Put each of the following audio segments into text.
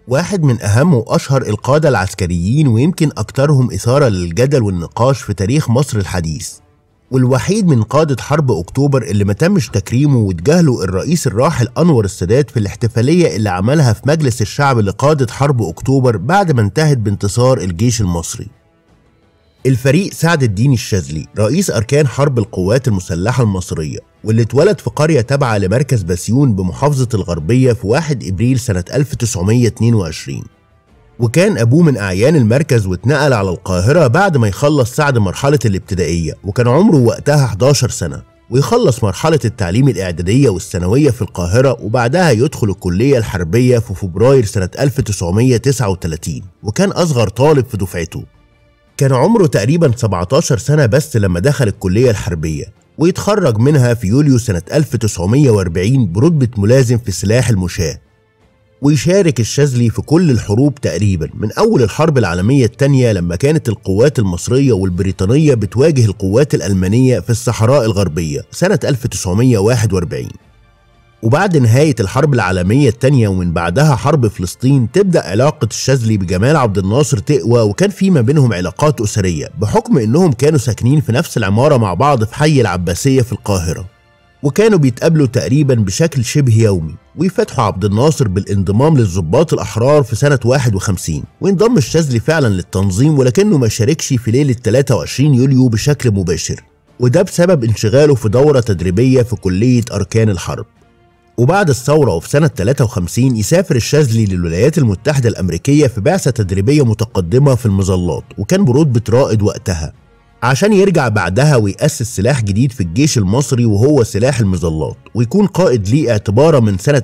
واحد من أهم وأشهر القادة العسكريين ويمكن أكثرهم إثارة للجدل والنقاش في تاريخ مصر الحديث، والوحيد من قادة حرب أكتوبر اللي ما تمش تكريمه وتجاهله الرئيس الراحل أنور السادات في الاحتفالية اللي عملها في مجلس الشعب لقادة حرب أكتوبر بعد ما انتهت بانتصار الجيش المصري. الفريق سعد الدين الشاذلي رئيس أركان حرب القوات المسلحة المصرية، واللي اتولد في قرية تابعة لمركز بسيون بمحافظة الغربية في 1 إبريل سنة 1922، وكان أبوه من أعيان المركز واتنقل على القاهرة بعد ما يخلص سعد مرحلة الابتدائية وكان عمره وقتها 11 سنة، ويخلص مرحلة التعليم الإعدادية والثانوية في القاهرة، وبعدها يدخل الكلية الحربية في فبراير سنة 1939، وكان أصغر طالب في دفعته. كان عمره تقريبا 17 سنة بس لما دخل الكلية الحربية، ويتخرج منها في يوليو سنة 1940 برتبة ملازم في سلاح المشاة. ويشارك الشاذلي في كل الحروب تقريبا من أول الحرب العالمية الثانية لما كانت القوات المصرية والبريطانية بتواجه القوات الألمانية في الصحراء الغربية سنة 1941. وبعد نهاية الحرب العالمية الثانية ومن بعدها حرب فلسطين تبدأ علاقة الشاذلي بجمال عبد الناصر تقوى، وكان في ما بينهم علاقات أسرية بحكم إنهم كانوا ساكنين في نفس العمارة مع بعض في حي العباسية في القاهرة، وكانوا بيتقابلوا تقريبا بشكل شبه يومي. ويفتحوا عبد الناصر بالانضمام للضباط الأحرار في سنة 51، وانضم الشاذلي فعلا للتنظيم ولكنه ما شاركش في ليلة 23 يوليو بشكل مباشر، وده بسبب انشغاله في دورة تدريبية في كلية أركان الحرب. وبعد الثورة وفي سنة 53 يسافر الشاذلي للولايات المتحدة الأمريكية في بعثة تدريبية متقدمة في المظلات، وكان برتبة رائد وقتها، عشان يرجع بعدها ويأسس سلاح جديد في الجيش المصري وهو سلاح المظلات، ويكون قائد ليه اعتبارا من سنة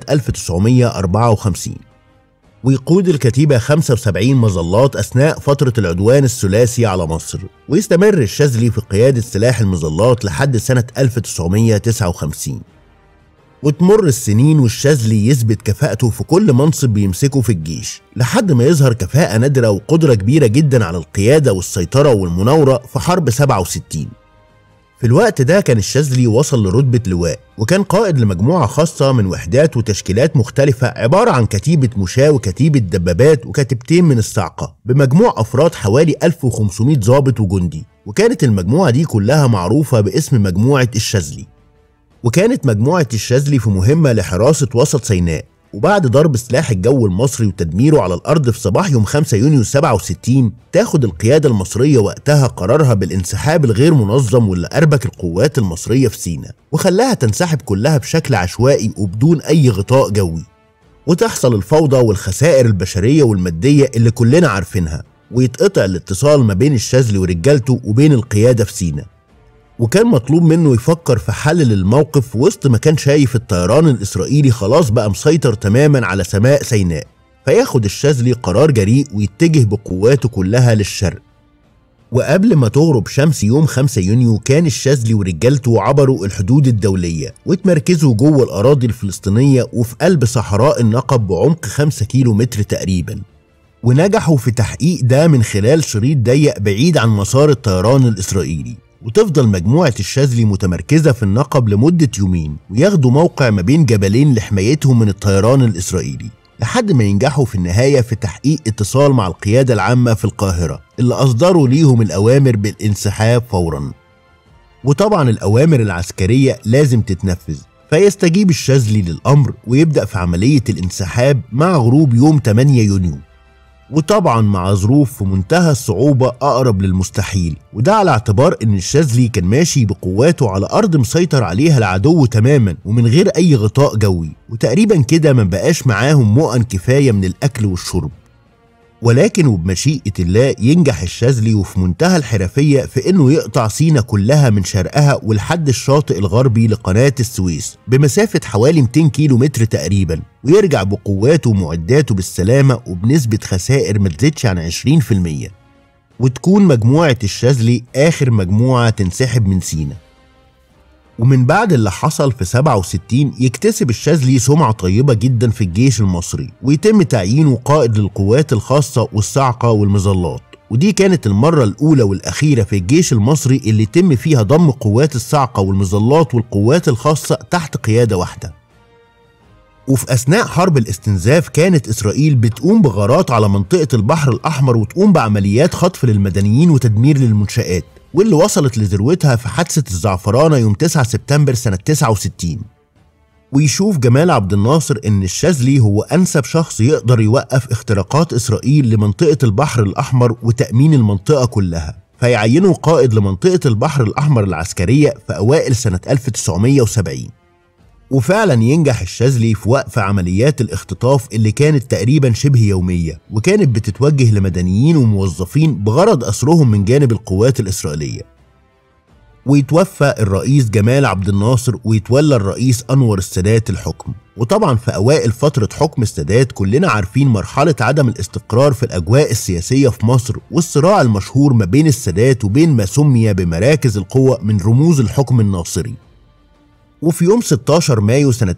1954. ويقود الكتيبة 75 مظلات أثناء فترة العدوان الثلاثي على مصر، ويستمر الشاذلي في قيادة سلاح المظلات لحد سنة 1959. وتمر السنين والشاذلي يثبت كفاءته في كل منصب بيمسكه في الجيش، لحد ما يظهر كفاءة نادرة وقدرة كبيرة جدا على القيادة والسيطرة والمناورة في حرب 67. في الوقت ده كان الشاذلي وصل لرتبة لواء، وكان قائد لمجموعة خاصة من وحدات وتشكيلات مختلفة عبارة عن كتيبة مشاة وكتيبة دبابات وكتيبتين من الصاعقة، بمجموع أفراد حوالي 1500 ضابط وجندي، وكانت المجموعة دي كلها معروفة باسم مجموعة الشاذلي. وكانت مجموعة الشاذلي في مهمة لحراسة وسط سيناء، وبعد ضرب سلاح الجو المصري وتدميره على الأرض في صباح يوم 5 يونيو 67 تاخد القيادة المصرية وقتها قرارها بالانسحاب الغير منظم واللي أربك القوات المصرية في سيناء وخلاها تنسحب كلها بشكل عشوائي وبدون أي غطاء جوي، وتحصل الفوضى والخسائر البشرية والمادية اللي كلنا عارفينها، ويتقطع الاتصال ما بين الشاذلي ورجالته وبين القيادة في سيناء. وكان مطلوب منه يفكر في حل للموقف وسط ما كان شايف الطيران الإسرائيلي خلاص بقى مسيطر تماما على سماء سيناء، فياخد الشاذلي قرار جريء ويتجه بقواته كلها للشرق. وقبل ما تغرب شمس يوم 5 يونيو كان الشاذلي ورجالته عبروا الحدود الدولية واتمركزوا جوه الأراضي الفلسطينية وفي قلب صحراء النقب بعمق 5 كيلو متر تقريبا، ونجحوا في تحقيق ده من خلال شريط ضيق بعيد عن مسار الطيران الإسرائيلي. وتفضل مجموعة الشاذلي متمركزة في النقب لمدة يومين، وياخدوا موقع ما بين جبلين لحمايتهم من الطيران الإسرائيلي، لحد ما ينجحوا في النهاية في تحقيق اتصال مع القيادة العامة في القاهرة اللي أصدروا ليهم الأوامر بالانسحاب فورا. وطبعا الأوامر العسكرية لازم تتنفذ، فيستجيب الشاذلي للأمر ويبدأ في عملية الانسحاب مع غروب يوم 8 يونيو، وطبعا مع ظروف في منتهى الصعوبة أقرب للمستحيل، وده على اعتبار ان الشاذلي كان ماشي بقواته على أرض مسيطر عليها العدو تماما ومن غير أي غطاء جوي، وتقريبا كده ما بقاش معاهم مؤن كفاية من الأكل والشرب. ولكن وبمشيئة الله ينجح الشاذلي وفي منتهى الحرفية في انه يقطع سيناء كلها من شرقها ولحد الشاطئ الغربي لقناة السويس بمسافة حوالي 200 كيلو متر تقريبا، ويرجع بقواته ومعداته بالسلامة وبنسبة خسائر ما تزيدش عن 20%، وتكون مجموعة الشاذلي آخر مجموعة تنسحب من سيناء. ومن بعد اللي حصل في 67 يكتسب الشاذلي سمعة طيبة جدا في الجيش المصري، ويتم تعيينه قائد للقوات الخاصة والصاعقة والمظلات، ودي كانت المرة الأولى والأخيرة في الجيش المصري اللي يتم فيها ضم قوات الصاعقة والمظلات والقوات الخاصة تحت قيادة واحدة. وفي أثناء حرب الاستنزاف كانت إسرائيل بتقوم بغارات على منطقة البحر الأحمر وتقوم بعمليات خطف للمدنيين وتدمير للمنشآت، واللي وصلت لذروتها في حادثة الزعفرانة يوم 9 سبتمبر سنة 69. ويشوف جمال عبد الناصر إن الشاذلي هو أنسب شخص يقدر يوقف اختراقات إسرائيل لمنطقة البحر الأحمر وتأمين المنطقة كلها، فيعينه قائد لمنطقة البحر الأحمر العسكرية في أوائل سنة 1970. وفعلا ينجح الشاذلي في وقف عمليات الاختطاف اللي كانت تقريبا شبه يومية، وكانت بتتوجه لمدنيين وموظفين بغرض أسرهم من جانب القوات الإسرائيلية. ويتوفى الرئيس جمال عبد الناصر ويتولى الرئيس أنور السادات الحكم. وطبعا في أوائل فترة حكم السادات كلنا عارفين مرحلة عدم الاستقرار في الأجواء السياسية في مصر، والصراع المشهور ما بين السادات وبين ما سمي بمراكز القوى من رموز الحكم الناصري. وفي يوم 16 مايو سنة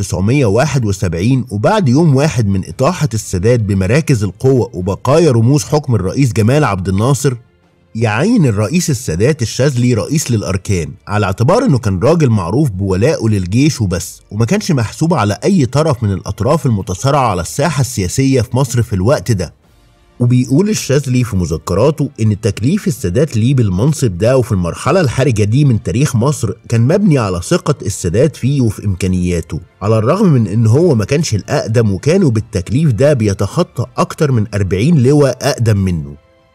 1971 وبعد يوم واحد من إطاحة السادات بمراكز القوة وبقايا رموز حكم الرئيس جمال عبد الناصر، يعين الرئيس السادات الشاذلي رئيس للأركان، على اعتبار انه كان راجل معروف بولائه للجيش وبس، وما كانش محسوب على اي طرف من الاطراف المتصارعة على الساحة السياسية في مصر في الوقت ده. وبيقول الشاذلي في مذكراته ان تكليف السادات ليه بالمنصب ده وفي المرحلة الحرجة دي من تاريخ مصر كان مبني على ثقة السادات فيه وفي امكانياته، على الرغم من ان هو ما كانش الاقدم، وكانوا بالتكليف ده بيتخطى اكتر من 40 لواء اقدم منه.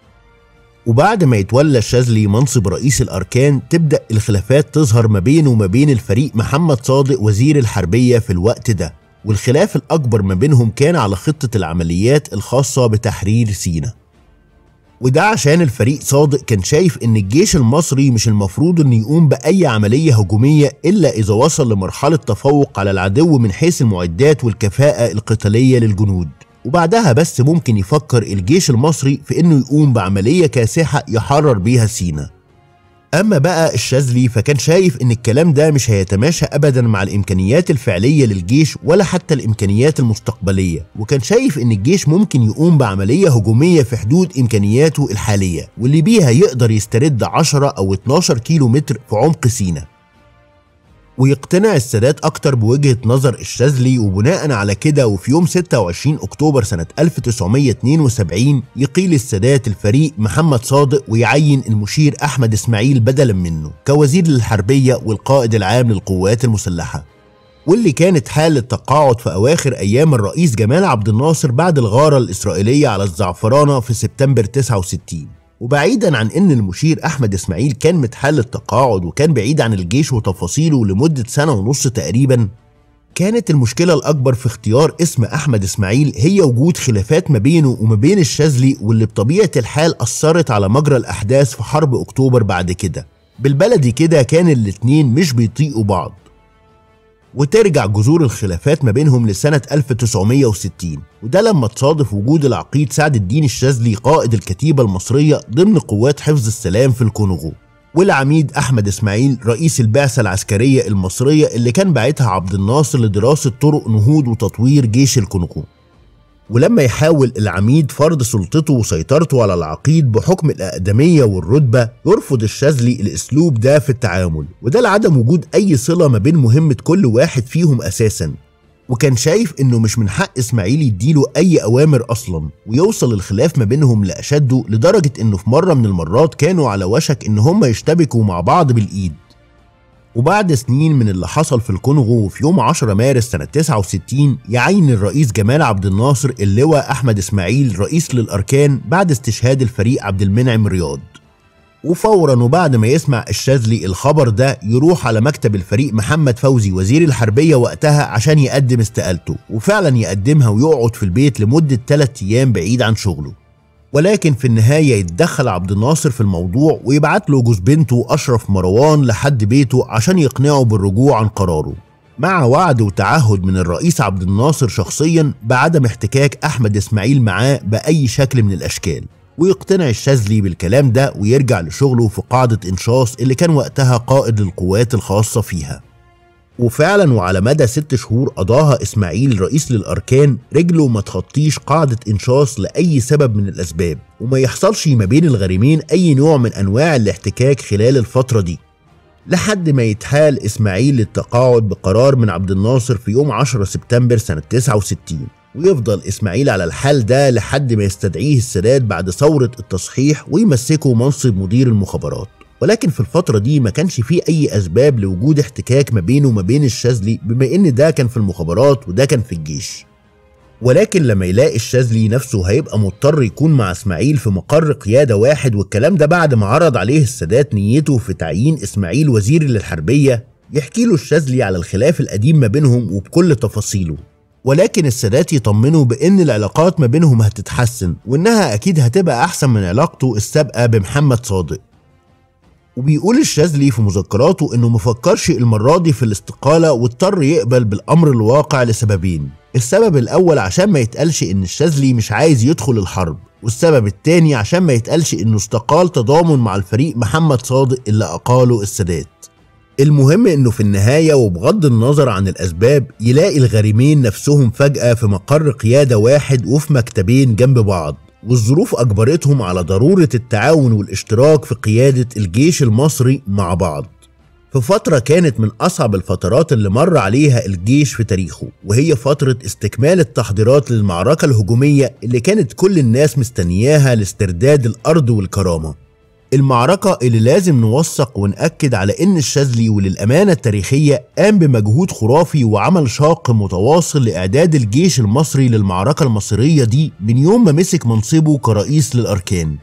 وبعد ما يتولى الشاذلي منصب رئيس الأركان تبدأ الخلافات تظهر ما بينه وما بين الفريق محمد صادق وزير الحربية في الوقت ده، والخلاف الأكبر ما بينهم كان على خطة العمليات الخاصة بتحرير سيناء. وده عشان الفريق صادق كان شايف إن الجيش المصري مش المفروض إنه يقوم بأي عملية هجومية إلا إذا وصل لمرحلة تفوق على العدو من حيث المعدات والكفاءة القتالية للجنود، وبعدها بس ممكن يفكر الجيش المصري في انه يقوم بعملية كاسحة يحرر بيها سيناء. اما بقى الشاذلي فكان شايف ان الكلام ده مش هيتماشى ابدا مع الامكانيات الفعلية للجيش ولا حتى الامكانيات المستقبلية، وكان شايف ان الجيش ممكن يقوم بعملية هجومية في حدود امكانياته الحالية، واللي بيها يقدر يسترد 10 او 12 كيلو متر في عمق سيناء. ويقتنع السادات أكتر بوجهة نظر الشاذلي، وبناء على كده وفي يوم 26 أكتوبر سنة 1972 يقيل السادات الفريق محمد صادق ويعين المشير أحمد إسماعيل بدلا منه كوزير للحربية والقائد العام للقوات المسلحة، واللي كانت حالة تقاعد في أواخر أيام الرئيس جمال عبد الناصر بعد الغارة الإسرائيلية على الزعفرانة في سبتمبر 69. وبعيدا عن ان المشير احمد اسماعيل كان متحل التقاعد وكان بعيد عن الجيش وتفاصيله لمدة 1.5 سنة تقريبا، كانت المشكلة الاكبر في اختيار اسم احمد اسماعيل هي وجود خلافات ما بينه وما بين الشاذلي، واللي بطبيعة الحال اثرت على مجرى الاحداث في حرب اكتوبر بعد كده. بالبلدي كده كان الاتنين مش بيطيقوا بعض، وترجع جذور الخلافات ما بينهم لسنة 1960، وده لما تصادف وجود العقيد سعد الدين الشاذلي قائد الكتيبة المصرية ضمن قوات حفظ السلام في الكونغو، والعميد أحمد إسماعيل رئيس البعثة العسكرية المصرية اللي كان باعتها عبد الناصر لدراسة طرق نهوض وتطوير جيش الكونغو. ولما يحاول العميد فرض سلطته وسيطرته على العقيد بحكم الأقدمية والرتبة، يرفض الشاذلي الأسلوب ده في التعامل، وده لعدم وجود أي صلة ما بين مهمة كل واحد فيهم أساسا، وكان شايف إنه مش من حق إسماعيل يديله أي أوامر أصلا، ويوصل الخلاف ما بينهم لأشده لدرجة إنه في مرة من المرات كانوا على وشك إن هم يشتبكوا مع بعض بالإيد. وبعد سنين من اللي حصل في الكونغو، في يوم 10 مارس سنة 69 يعين الرئيس جمال عبد الناصر اللواء أحمد إسماعيل رئيس للأركان بعد استشهاد الفريق عبد المنعم رياض. وفورا وبعد ما يسمع الشاذلي الخبر ده يروح على مكتب الفريق محمد فوزي وزير الحربية وقتها عشان يقدم استقالته، وفعلا يقدمها ويقعد في البيت لمدة 3 أيام بعيد عن شغله. ولكن في النهاية يتدخل عبد الناصر في الموضوع ويبعت له جوز بنته أشرف مروان لحد بيته عشان يقنعه بالرجوع عن قراره، مع وعد وتعهد من الرئيس عبد الناصر شخصيا بعدم احتكاك أحمد إسماعيل معاه بأي شكل من الأشكال. ويقتنع الشاذلي بالكلام ده ويرجع لشغله في قاعدة إنشاص اللي كان وقتها قائد للقوات الخاصة فيها. وفعلا وعلى مدى 6 شهور قضاها إسماعيل رئيس للأركان رجله ما تخطيش قاعدة إنشاص لأي سبب من الأسباب، وما يحصلش ما بين الغريمين أي نوع من أنواع الاحتكاك خلال الفترة دي. لحد ما يتحال إسماعيل للتقاعد بقرار من عبد الناصر في يوم 10 سبتمبر سنة 69، ويفضل إسماعيل على الحال ده لحد ما يستدعيه السادات بعد ثورة التصحيح ويمسكه منصب مدير المخابرات. ولكن في الفترة دي ما كانش فيه أي أسباب لوجود احتكاك ما بينه وما بين الشاذلي، بما إن ده كان في المخابرات وده كان في الجيش. ولكن لما يلاقي الشاذلي نفسه هيبقى مضطر يكون مع إسماعيل في مقر قيادة واحد، والكلام ده بعد ما عرض عليه السادات نيته في تعيين إسماعيل وزير للحربية، يحكي له الشاذلي على الخلاف القديم ما بينهم وبكل تفاصيله. ولكن السادات يطمنه بأن العلاقات ما بينهم هتتحسن، وإنها أكيد هتبقى أحسن من علاقته السابقة بمحمد صادق. وبيقول الشاذلي في مذكراته إنه مفكرش المرة دي في الاستقالة، واضطر يقبل بالأمر الواقع لسببين. السبب الأول عشان ما يتقالش إن الشاذلي مش عايز يدخل الحرب، والسبب التاني عشان ما يتقالش إنه استقال تضامن مع الفريق محمد صادق اللي أقاله السادات. المهم إنه في النهاية وبغض النظر عن الأسباب، يلاقي الغارمين نفسهم فجأة في مقر قيادة واحد وفي مكتبين جنب بعض، والظروف أجبرتهم على ضرورة التعاون والاشتراك في قيادة الجيش المصري مع بعض. في فترة كانت من أصعب الفترات اللي مر عليها الجيش في تاريخه، وهي فترة استكمال التحضيرات للمعركة الهجومية اللي كانت كل الناس مستنياها لاسترداد الأرض والكرامة. المعركة اللي لازم نوثق ونأكد على إن الشاذلي وللأمانة التاريخية قام بمجهود خرافي وعمل شاق متواصل لإعداد الجيش المصري للمعركة المصيرية دي من يوم ما مسك منصبه كرئيس للأركان.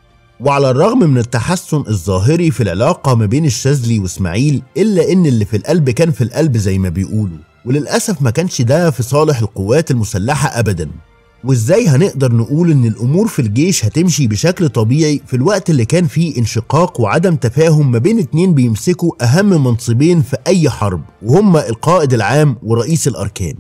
وعلى الرغم من التحسن الظاهري في العلاقة ما بين الشاذلي وإسماعيل، إلا إن اللي في القلب كان في القلب زي ما بيقولوا، وللأسف ما كانش ده في صالح القوات المسلحة أبداً. وإزاي هنقدر نقول إن الأمور في الجيش هتمشي بشكل طبيعي في الوقت اللي كان فيه انشقاق وعدم تفاهم ما بين اتنين بيمسكوا أهم منصبين في أي حرب، وهما القائد العام ورئيس الأركان؟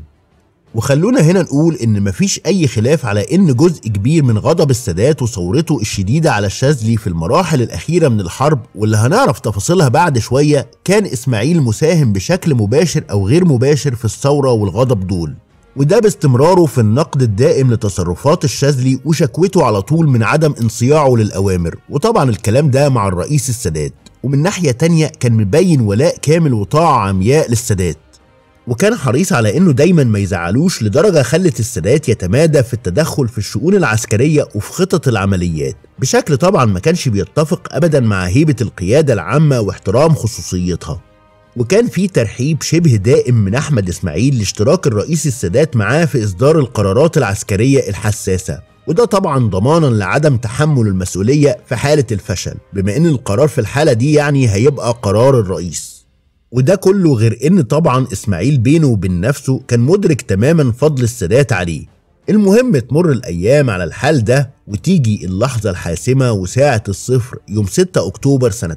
وخلونا هنا نقول إن مفيش أي خلاف على إن جزء كبير من غضب السادات وثورته الشديدة على الشاذلي في المراحل الأخيرة من الحرب، واللي هنعرف تفاصيلها بعد شوية، كان إسماعيل مساهم بشكل مباشر أو غير مباشر في الثورة والغضب دول، وده باستمراره في النقد الدائم لتصرفات الشاذلي وشكوته على طول من عدم انصياعه للأوامر، وطبعا الكلام ده مع الرئيس السادات. ومن ناحية تانية كان مبين ولاء كامل وطاعة عمياء للسادات، وكان حريص على انه دايما ما يزعلوش، لدرجة خلت السادات يتمادى في التدخل في الشؤون العسكرية وفي خطط العمليات بشكل طبعا ما كانش بيتفق ابدا مع هيبة القيادة العامة واحترام خصوصيتها. وكان في ترحيب شبه دائم من أحمد إسماعيل لاشتراك الرئيس السادات معاه في إصدار القرارات العسكرية الحساسة، وده طبعا ضمانا لعدم تحمل المسؤولية في حالة الفشل، بما إن القرار في الحالة دي يعني هيبقى قرار الرئيس. وده كله غير إن طبعا إسماعيل بينه وبين نفسه كان مدرك تماما فضل السادات عليه. المهم تمر الأيام على الحال ده، وتيجي اللحظة الحاسمة وساعة الصفر يوم 6 أكتوبر سنة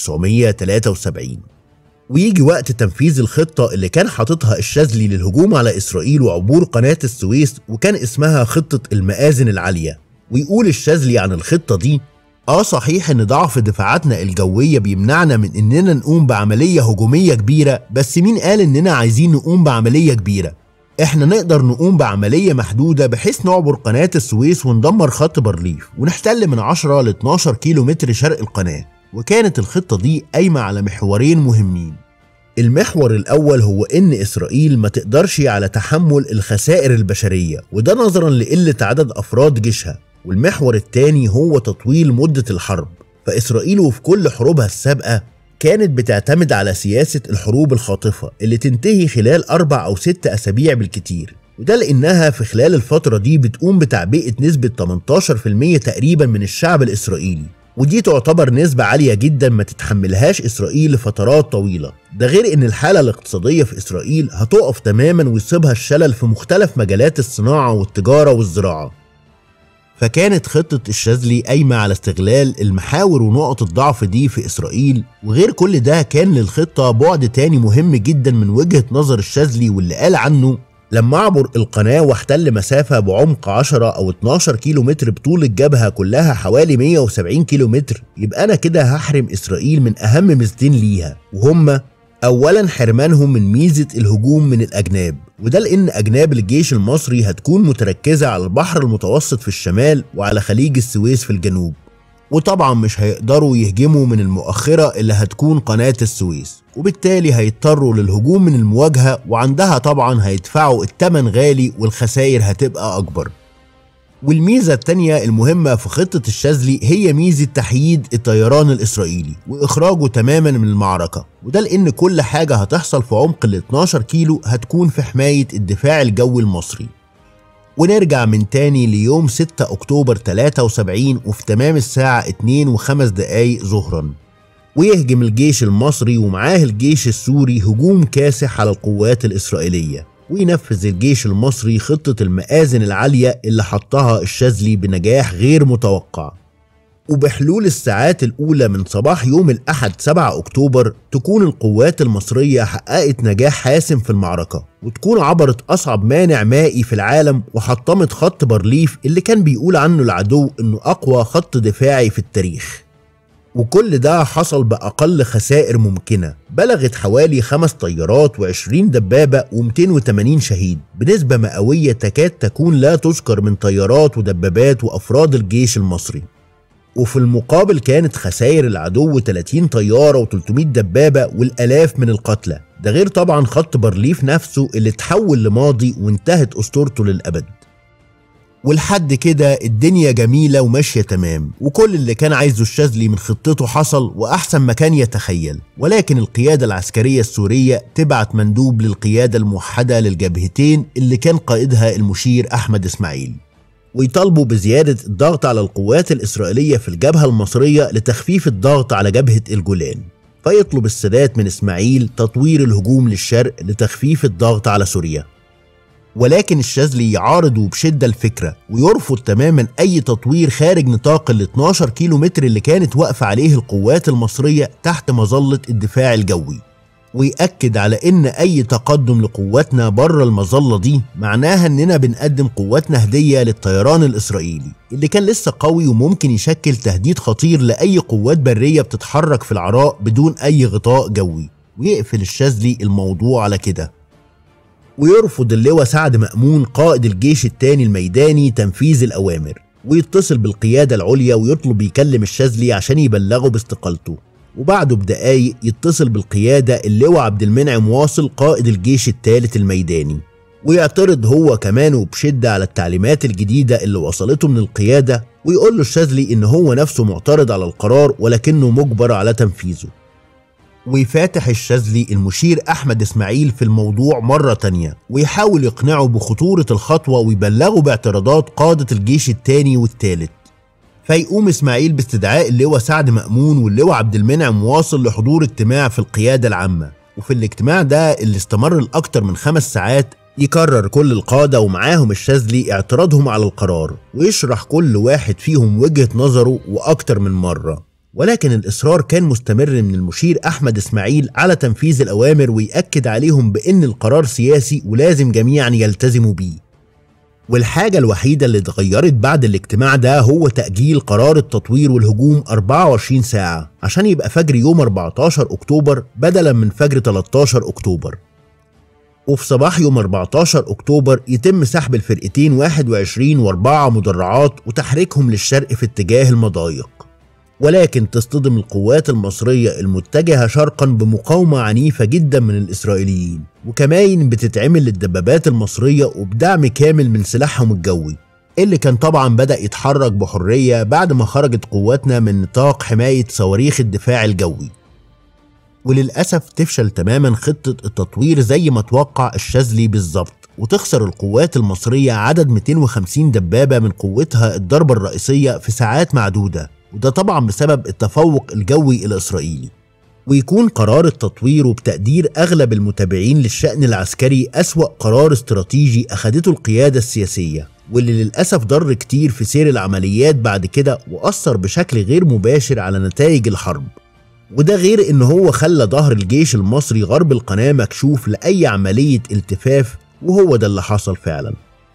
1973، ويجي وقت تنفيذ الخطة اللي كان حاططها الشاذلي للهجوم على إسرائيل وعبور قناة السويس، وكان اسمها خطة المآذن العالية. ويقول الشاذلي عن الخطة دي: صحيح إن ضعف دفاعاتنا الجوية بيمنعنا من إننا نقوم بعملية هجومية كبيرة، بس مين قال إننا عايزين نقوم بعملية كبيرة؟ إحنا نقدر نقوم بعملية محدودة بحيث نعبر قناة السويس وندمر خط بارليف ونحتل من 10 ل 12 كيلو متر شرق القناة. وكانت الخطة دي قايمة على محورين مهمين. المحور الأول هو إن إسرائيل ما تقدرش على تحمل الخسائر البشرية، وده نظرا لقلة عدد أفراد جيشها. والمحور الثاني هو تطويل مدة الحرب، فإسرائيل وفي كل حروبها السابقة كانت بتعتمد على سياسة الحروب الخاطفة اللي تنتهي خلال 4 أو 6 أسابيع بالكتير، وده لأنها في خلال الفترة دي بتقوم بتعبئة نسبة 18% تقريبا من الشعب الإسرائيلي، ودي تعتبر نسبة عالية جدا ما تتحملهاش إسرائيل لفترات طويلة. ده غير إن الحالة الاقتصادية في إسرائيل هتقف تماما ويصيبها الشلل في مختلف مجالات الصناعة والتجارة والزراعة. فكانت خطة الشاذلي قايمة على استغلال المحاور ونقط الضعف دي في إسرائيل. وغير كل ده كان للخطة بعد تاني مهم جدا من وجهة نظر الشاذلي، واللي قال عنه: لما أعبر القناة واحتل مسافة بعمق 10 أو 12 كيلو متر بطول الجبهة كلها حوالي 170 كيلو متر، يبقى أنا كده هحرم إسرائيل من أهم ميزتين ليها، وهما: أولا حرمانهم من ميزة الهجوم من الأجناب، وده لأن أجناب الجيش المصري هتكون متركزة على البحر المتوسط في الشمال وعلى خليج السويس في الجنوب. وطبعا مش هيقدروا يهجموا من المؤخرة اللي هتكون قناة السويس، وبالتالي هيضطروا للهجوم من المواجهة، وعندها طبعا هيدفعوا الثمن غالي والخسائر هتبقى أكبر. والميزة التانية المهمة في خطة الشاذلي هي ميزة تحييد الطيران الإسرائيلي وإخراجه تماما من المعركة، وده لأن كل حاجة هتحصل في عمق ال 12 كيلو هتكون في حماية الدفاع الجوي المصري. ونرجع من تاني ليوم 6 أكتوبر 73 وفي تمام الساعة 2:05 ظهرا، ويهجم الجيش المصري ومعاه الجيش السوري هجوم كاسح على القوات الإسرائيلية، وينفذ الجيش المصري خطة المآذن العالية اللي حطها الشاذلي بنجاح غير متوقع. وبحلول الساعات الأولى من صباح يوم الأحد 7 أكتوبر تكون القوات المصرية حققت نجاح حاسم في المعركة، وتكون عبرت أصعب مانع مائي في العالم وحطمت خط بارليف اللي كان بيقول عنه العدو إنه أقوى خط دفاعي في التاريخ. وكل ده حصل بأقل خسائر ممكنة، بلغت حوالي 5 طيارات و20 دبابة و280 شهيد، بنسبة مئوية تكاد تكون لا تذكر من طيارات ودبابات وأفراد الجيش المصري. وفي المقابل كانت خسائر العدو 30 طيارة و300 دبابة والآلاف من القتلى، ده غير طبعا خط بارليف نفسه اللي تحول لماضي وانتهت أسطورته للأبد. ولحد كده الدنيا جميلة وماشية تمام، وكل اللي كان عايزه الشاذلي من خطته حصل وأحسن ما كان يتخيل، ولكن القيادة العسكرية السورية تبعت مندوب للقيادة الموحدة للجبهتين اللي كان قائدها المشير أحمد إسماعيل، ويطالبوا بزيادة الضغط على القوات الإسرائيلية في الجبهة المصرية لتخفيف الضغط على جبهة الجولان. فيطلب السادات من إسماعيل تطوير الهجوم للشرق لتخفيف الضغط على سوريا، ولكن الشاذلي يعارض بشدة الفكرة ويرفض تماما أي تطوير خارج نطاق ال 12 كيلو متر اللي كانت واقفة عليه القوات المصرية تحت مظلة الدفاع الجوي، ويأكد على إن أي تقدم لقواتنا بره المظلة دي معناها إننا بنقدم قواتنا هدية للطيران الإسرائيلي اللي كان لسه قوي وممكن يشكل تهديد خطير لأي قوات برية بتتحرك في العراء بدون أي غطاء جوي. ويقفل الشاذلي الموضوع على كده، ويرفض اللواء سعد مأمون قائد الجيش الثاني الميداني تنفيذ الأوامر، ويتصل بالقيادة العليا ويطلب يكلم الشاذلي عشان يبلغه باستقالته. وبعده بدقايق يتصل بالقيادة اللواء عبد المنعم واصل قائد الجيش الثالث الميداني، ويعترض هو كمان وبشدة على التعليمات الجديدة اللي وصلته من القيادة، ويقول له الشاذلي إن هو نفسه معترض على القرار ولكنه مجبر على تنفيذه. ويفاتح الشاذلي المشير أحمد إسماعيل في الموضوع مرة تانية ويحاول يقنعه بخطورة الخطوة ويبلغه باعتراضات قادة الجيش الثاني والثالث. فيقوم إسماعيل باستدعاء اللواء سعد مأمون واللواء عبد المنعم واصل لحضور اجتماع في القيادة العامة، وفي الاجتماع ده اللي استمر لأكتر من 5 ساعات يكرر كل القادة ومعاهم الشاذلي اعتراضهم على القرار، ويشرح كل واحد فيهم وجهة نظره وأكتر من مرة. ولكن الإصرار كان مستمر من المشير أحمد إسماعيل على تنفيذ الأوامر، ويأكد عليهم بأن القرار سياسي ولازم جميعا يلتزموا بيه. والحاجة الوحيدة اللي اتغيرت بعد الاجتماع ده هو تأجيل قرار التطوير والهجوم 24 ساعة عشان يبقى فجر يوم 14 أكتوبر بدلا من فجر 13 أكتوبر. وفي صباح يوم 14 أكتوبر يتم سحب الفرقتين 21 و4 مدرعات وتحريكهم للشرق في اتجاه المضايق، ولكن تصطدم القوات المصرية المتجهة شرقا بمقاومة عنيفة جدا من الإسرائيليين، وكماين بتتعمل للدبابات المصرية وبدعم كامل من سلاحهم الجوي اللي كان طبعا بدأ يتحرك بحرية بعد ما خرجت قواتنا من نطاق حماية صواريخ الدفاع الجوي. وللأسف تفشل تماما خطة التطوير زي ما توقع الشاذلي بالظبط، وتخسر القوات المصرية عدد 250 دبابة من قوتها الضربة الرئيسية في ساعات معدودة، وده طبعا بسبب التفوق الجوي الإسرائيلي. ويكون قرار التطوير وبتقدير أغلب المتابعين للشأن العسكري أسوأ قرار استراتيجي أخدته القيادة السياسية، واللي للأسف ضر كتير في سير العمليات بعد كده وأثر بشكل غير مباشر على نتائج الحرب. وده غير إن هو خلى ظهر الجيش المصري غرب القناة مكشوف لأي عملية التفاف، وهو ده اللي حصل فعلا.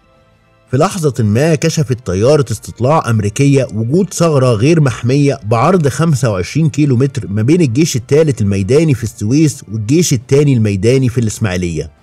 في لحظة ما كشفت طيارة استطلاع أمريكية وجود ثغرة غير محمية بعرض 25 كيلو متر ما بين الجيش الثالث الميداني في السويس والجيش الثاني الميداني في الإسماعيلية،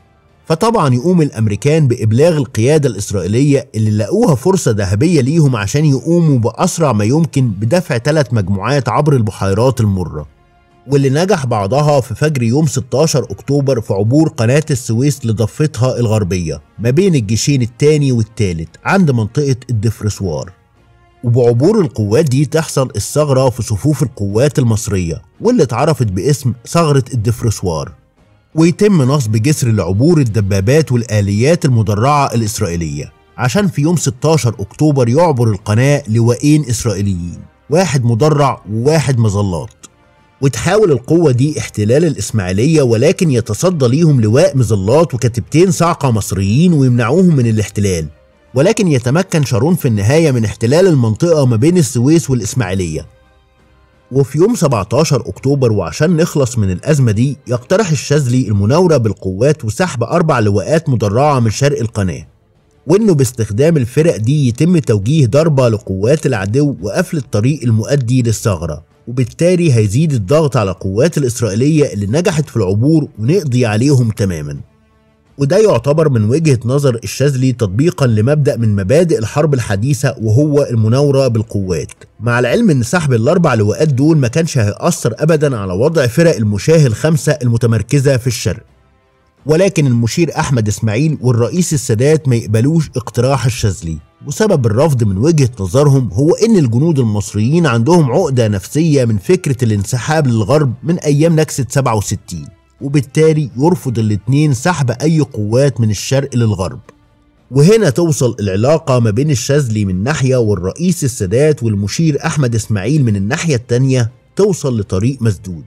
فطبعا يقوم الأمريكان بإبلاغ القيادة الإسرائيلية اللي لقوها فرصة ذهبية ليهم عشان يقوموا بأسرع ما يمكن بدفع 3 مجموعات عبر البحيرات المرة، واللي نجح بعضها في فجر يوم 16 أكتوبر في عبور قناة السويس لضفتها الغربية ما بين الجيشين الثاني والثالث عند منطقة الدفرسوار. وبعبور القوات دي تحصل الثغرة في صفوف القوات المصرية واللي اتعرفت باسم ثغرة الدفرسوار، ويتم نصب جسر لعبور الدبابات والآليات المدرعة الإسرائيلية عشان في يوم 16 أكتوبر يعبر القناة لواءين إسرائيليين، واحد مدرع وواحد مظلات. وتحاول القوة دي احتلال الإسماعيلية، ولكن يتصدى ليهم لواء مظلات وكتيبتين صاعقة مصريين ويمنعوهم من الاحتلال، ولكن يتمكن شارون في النهاية من احتلال المنطقة ما بين السويس والإسماعيلية. وفي يوم 17 أكتوبر وعشان نخلص من الأزمة دي يقترح الشاذلي المناورة بالقوات وسحب 4 لواءات مدرعة من شرق القناة، وإنه باستخدام الفرق دي يتم توجيه ضربة لقوات العدو وقفل الطريق المؤدي للثغرة، وبالتالي هيزيد الضغط على القوات الإسرائيلية اللي نجحت في العبور ونقضي عليهم تماما. وده يعتبر من وجهة نظر الشاذلي تطبيقا لمبدأ من مبادئ الحرب الحديثة، وهو المناورة بالقوات، مع العلم ان سحب ال4 لواءات دول ما كانش هيأثر ابدا على وضع فرق المشاة ال5 المتمركزة في الشرق. ولكن المشير احمد اسماعيل والرئيس السادات ما يقبلوش اقتراح الشاذلي، وسبب الرفض من وجهة نظرهم هو ان الجنود المصريين عندهم عقدة نفسية من فكرة الانسحاب للغرب من ايام نكسة 67، وبالتالي يرفض الاتنين سحب اي قوات من الشرق للغرب. وهنا توصل العلاقة ما بين الشاذلي من ناحية والرئيس السادات والمشير أحمد إسماعيل من الناحية التانية توصل لطريق مسدود.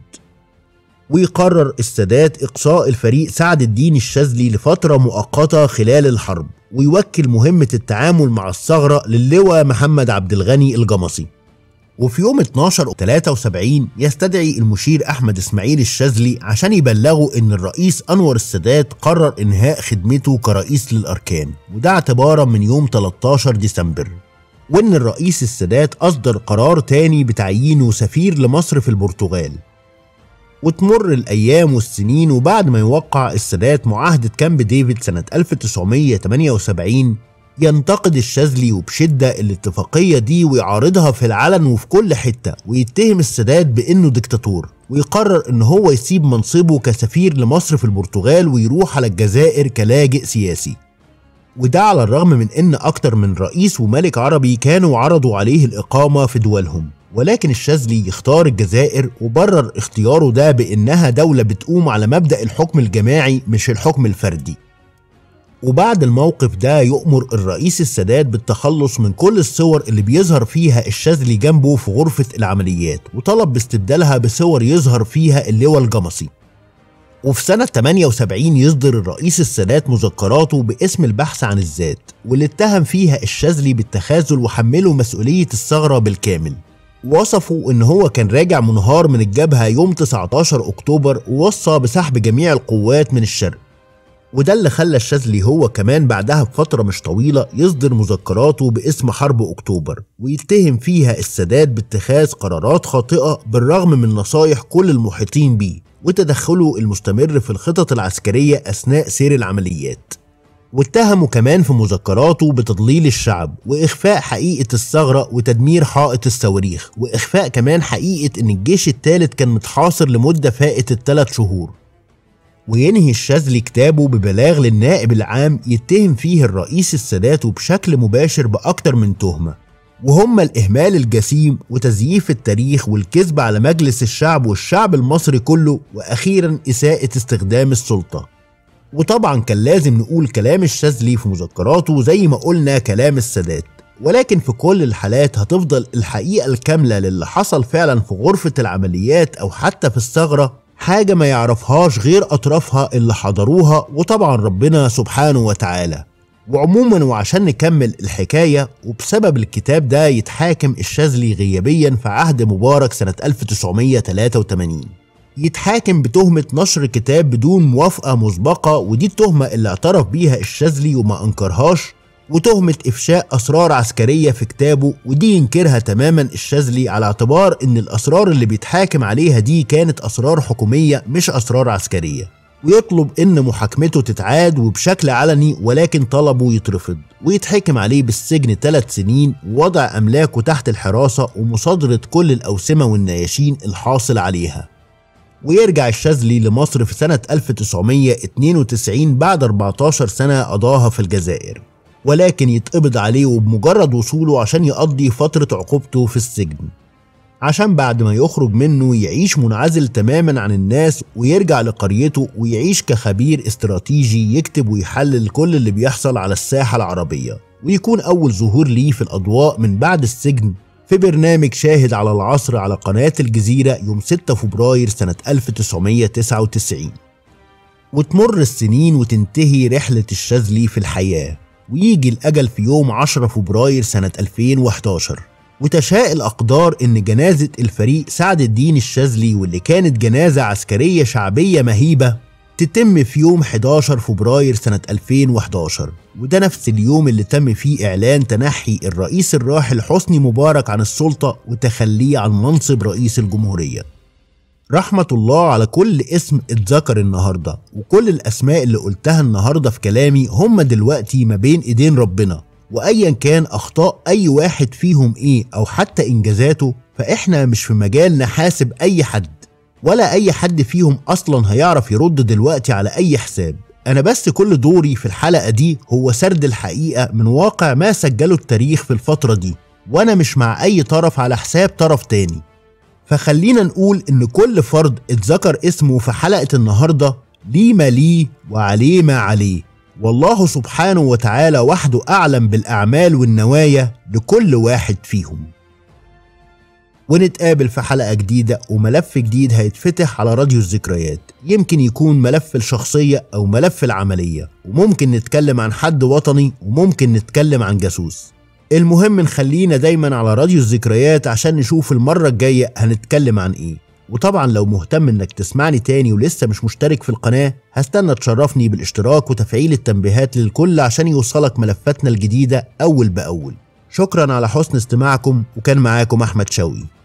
ويقرر السادات إقصاء الفريق سعد الدين الشاذلي لفترة مؤقتة خلال الحرب، ويوكل مهمة التعامل مع الثغرة للواء محمد عبد الغني الجمصي. وفي يوم 12/73 يستدعي المشير أحمد إسماعيل الشاذلي عشان يبلغوا إن الرئيس أنور السادات قرر إنهاء خدمته كرئيس للأركان، وده اعتبارا من يوم 13 ديسمبر، وإن الرئيس السادات أصدر قرار تاني بتعيينه سفير لمصر في البرتغال. وتمر الأيام والسنين، وبعد ما يوقع السادات معاهدة كامب ديفيد سنة 1978 ينتقد الشاذلي وبشدة الاتفاقية دي ويعارضها في العلن وفي كل حتة، ويتهم السادات بأنه ديكتاتور، ويقرر أنه هو يسيب منصبه كسفير لمصر في البرتغال ويروح على الجزائر كلاجئ سياسي. وده على الرغم من أن أكتر من رئيس وملك عربي كانوا عرضوا عليه الإقامة في دولهم، ولكن الشاذلي يختار الجزائر، وبرر اختياره ده بأنها دولة بتقوم على مبدأ الحكم الجماعي مش الحكم الفردي. وبعد الموقف ده يؤمر الرئيس السادات بالتخلص من كل الصور اللي بيظهر فيها الشاذلي جنبه في غرفة العمليات، وطلب باستبدالها بصور يظهر فيها اللواء الجمصي. وفي سنة 78 يصدر الرئيس السادات مذكراته باسم البحث عن الذات، واللي اتهم فيها الشاذلي بالتخاذل وحمله مسؤولية الثغرة بالكامل. وصفوا ان هو كان راجع منهار من الجبهة يوم 19 أكتوبر، ووصى بسحب جميع القوات من الشرق. وده اللي خلى الشاذلي هو كمان بعدها بفترة مش طويلة يصدر مذكراته باسم حرب أكتوبر، ويتهم فيها السادات باتخاذ قرارات خاطئة بالرغم من نصايح كل المحيطين بيه وتدخله المستمر في الخطط العسكرية أثناء سير العمليات. واتهموا كمان في مذكراته بتضليل الشعب وإخفاء حقيقة الثغرة وتدمير حائط الصواريخ، وإخفاء كمان حقيقة إن الجيش الثالث كان متحاصر لمدة فائت ال3 شهور. وينهي الشاذلي كتابه ببلاغ للنائب العام يتهم فيه الرئيس السادات بشكل مباشر بأكتر من تهمة، وهم الإهمال الجسيم وتزييف التاريخ والكذب على مجلس الشعب والشعب المصري كله، وأخيرا إساءة استخدام السلطة. وطبعا كان لازم نقول كلام الشاذلي في مذكراته زي ما قلنا كلام السادات، ولكن في كل الحالات هتفضل الحقيقة الكاملة للي حصل فعلا في غرفة العمليات أو حتى في الثغرة حاجة ما يعرفهاش غير أطرافها اللي حضروها، وطبعا ربنا سبحانه وتعالى. وعموما وعشان نكمل الحكاية، وبسبب الكتاب ده يتحاكم الشاذلي غيابيا في عهد مبارك سنة 1983، يتحاكم بتهمة نشر كتاب بدون موافقة مسبقة، ودي التهمة اللي اعترف بيها الشاذلي وما أنكرهاش، وتهمة إفشاء أسرار عسكرية في كتابه، ودي ينكرها تماما الشاذلي على اعتبار إن الأسرار اللي بيتحاكم عليها دي كانت أسرار حكومية مش أسرار عسكرية. ويطلب إن محاكمته تتعاد وبشكل علني، ولكن طلبه يترفض ويتحكم عليه بالسجن 3 سنين ووضع أملاكه تحت الحراسة ومصادرة كل الأوسمة والنياشين الحاصل عليها. ويرجع الشاذلي لمصر في سنة 1992 بعد 14 سنة قضاها في الجزائر، ولكن يتقبض عليه وبمجرد وصوله عشان يقضي فترة عقوبته في السجن، عشان بعد ما يخرج منه يعيش منعزل تماما عن الناس ويرجع لقريته ويعيش كخبير استراتيجي يكتب ويحلل كل اللي بيحصل على الساحة العربية، ويكون أول ظهور ليه في الأضواء من بعد السجن في برنامج شاهد على العصر على قناة الجزيرة يوم 6 فبراير سنة 1999. وتمر السنين وتنتهي رحلة الشاذلي في الحياة، ويجي الأجل في يوم 10 فبراير سنة 2011، وتشاء الأقدار إن جنازة الفريق سعد الدين الشاذلي واللي كانت جنازة عسكرية شعبية مهيبة تتم في يوم 11 فبراير سنة 2011، وده نفس اليوم اللي تم فيه إعلان تنحي الرئيس الراحل حسني مبارك عن السلطة وتخليه عن منصب رئيس الجمهورية. رحمة الله على كل اسم اتذكر النهاردة، وكل الأسماء اللي قلتها النهاردة في كلامي هم دلوقتي ما بين إيدين ربنا، وأيا كان أخطاء أي واحد فيهم إيه أو حتى إنجازاته، فإحنا مش في مجال نحاسب أي حد، ولا أي حد فيهم أصلا هيعرف يرد دلوقتي على أي حساب. أنا بس كل دوري في الحلقة دي هو سرد الحقيقة من واقع ما سجله التاريخ في الفترة دي، وأنا مش مع أي طرف على حساب طرف تاني. فخلينا نقول إن كل فرد اتذكر اسمه في حلقة النهاردة ليه ما ليه وعليه ما عليه، والله سبحانه وتعالى وحده أعلم بالأعمال والنوايا لكل واحد فيهم. ونتقابل في حلقة جديدة وملف جديد هيتفتح على راديو الذكريات، يمكن يكون ملف الشخصية أو ملف العملية، وممكن نتكلم عن حد وطني وممكن نتكلم عن جاسوس. المهم نخلينا دايما على راديو الذكريات عشان نشوف المرة الجاية هنتكلم عن ايه. وطبعا لو مهتم انك تسمعني تاني ولسه مش مشترك في القناة، هستنى تشرفني بالاشتراك وتفعيل التنبيهات للكل عشان يوصلك ملفاتنا الجديدة أول بأول. شكرا على حسن استماعكم، وكان معاكم أحمد شوقي.